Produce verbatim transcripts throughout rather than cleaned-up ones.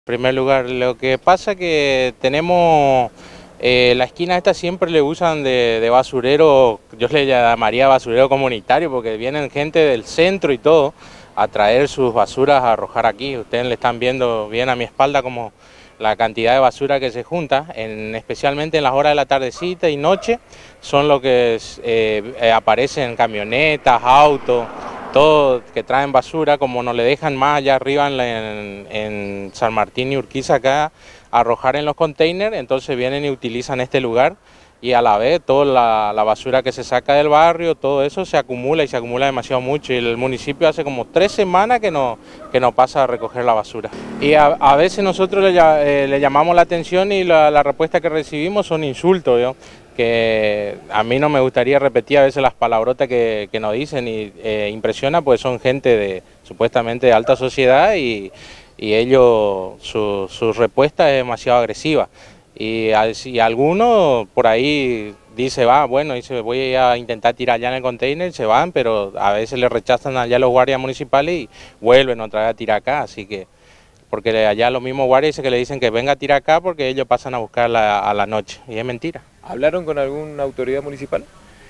En primer lugar, lo que pasa que tenemos eh, la esquina esta siempre le usan de, de basurero, yo le llamaría basurero comunitario porque vienen gente del centro y todo a traer sus basuras a arrojar aquí. Ustedes le están viendo bien a mi espalda como la cantidad de basura que se junta, en, especialmente en las horas de la tardecita y noche, son lo que eh, eh, aparecen camionetas, autos, todo que traen basura, como nos le dejan más allá arriba en, en, en San Martín y Urquiza acá arrojar en los containers, entonces vienen y utilizan este lugar y a la vez toda la, la basura que se saca del barrio, todo eso se acumula y se acumula demasiado mucho y el municipio hace como tres semanas que no, que no pasa a recoger la basura. Y a, a veces nosotros le, eh, le llamamos la atención y la, la respuesta que recibimos son insultos, ¿no? Que a mí no me gustaría repetir a veces las palabrotas que, que nos dicen y eh, impresiona, pues son gente de supuestamente de alta sociedad y, y ellos, su, su respuesta es demasiado agresiva. Y, y algunos por ahí dice, va, bueno, dice, voy a intentar tirar allá en el container, se van, pero a veces le rechazan allá los guardias municipales y vuelven otra vez a tirar acá, así que, porque allá los mismos guardias que le dicen que venga a tirar acá porque ellos pasan a buscarla a la noche, y es mentira. ¿Hablaron con alguna autoridad municipal?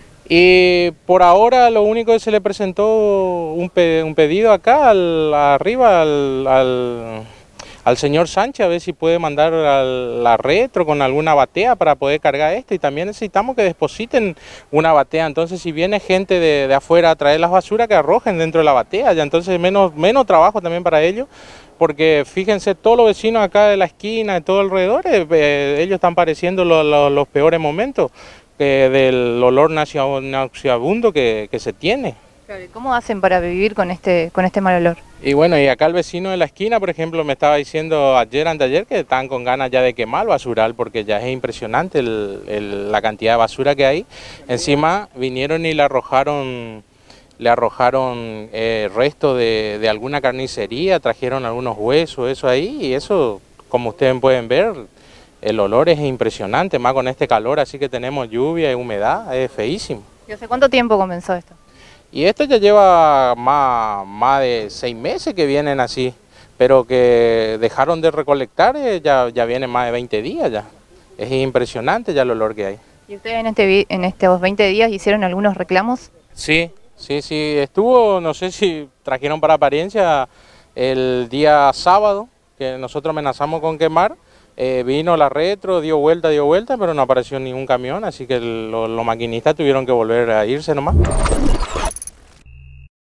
Y por ahora lo único que se le presentó un, pe un pedido acá, al, arriba, al... al al señor Sánchez a ver si puede mandar a la retro con alguna batea para poder cargar esto y también necesitamos que depositen una batea, entonces si viene gente de, de afuera a traer las basuras que arrojen dentro de la batea, ya entonces menos, menos trabajo también para ellos, porque fíjense todos los vecinos acá de la esquina, de todo alrededor, eh, ellos están padeciendo lo, lo, los peores momentos eh, del olor nauseabundo que, que se tiene. ¿Cómo hacen para vivir con este, con este mal olor? Y bueno, y acá el vecino de la esquina, por ejemplo, me estaba diciendo ayer, anteayer, que están con ganas ya de quemar el basural, porque ya es impresionante el, el, la cantidad de basura que hay. Encima vinieron y le arrojaron, le arrojaron eh, restos de, de alguna carnicería, trajeron algunos huesos, eso ahí, y eso, como ustedes pueden ver, el olor es impresionante, más con este calor, así que tenemos lluvia y humedad, es feísimo. ¿Y hace cuánto tiempo comenzó esto? Y esto ya lleva más, más de seis meses que vienen así, pero que dejaron de recolectar, eh, ya, ya viene más de veinte días ya. Es impresionante ya el olor que hay. ¿Y ustedes en, este, en estos veinte días hicieron algunos reclamos? Sí, sí, sí, estuvo, no sé si trajeron para apariencia el día sábado, que nosotros amenazamos con quemar, eh, vino la retro, dio vuelta, dio vuelta, pero no apareció ningún camión, así que los, los maquinistas tuvieron que volver a irse nomás.